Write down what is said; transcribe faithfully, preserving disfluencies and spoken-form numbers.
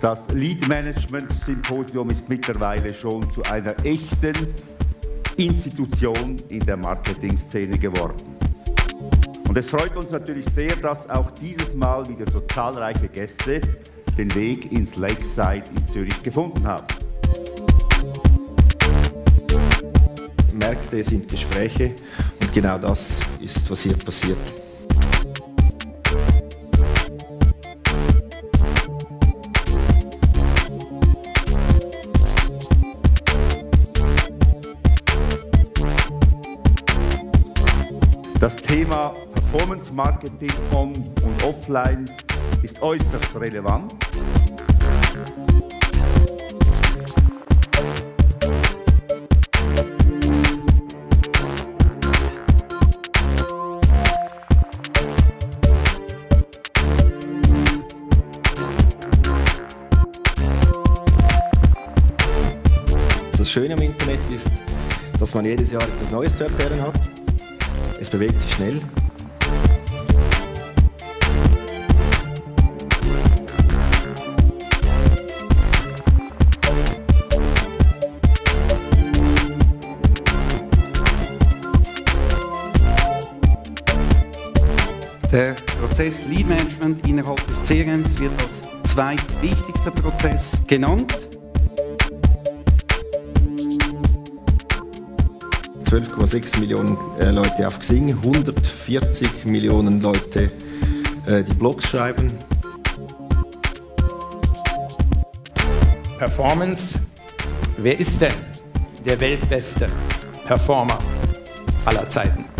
Das Lead Management Symposium ist mittlerweile schon zu einer echten Institution in der Marketingszene geworden. Und es freut uns natürlich sehr, dass auch dieses Mal wieder so zahlreiche Gäste den Weg ins Lakeside in Zürich gefunden haben. Märkte sind Gespräche und genau das ist, was hier passiert. Das Thema Performance Marketing on und offline ist äußerst relevant. Das Schöne am Internet ist, dass man jedes Jahr etwas Neues zu erzählen hat. Es bewegt sich schnell. Der Prozess Lead Management innerhalb des C R Ms wird als zweitwichtigster Prozess genannt. zwölf Komma sechs Millionen äh, Leute auf Xing, hundertvierzig Millionen Leute, äh, die Blogs schreiben. Performance. Wer ist denn der weltbeste Performer aller Zeiten?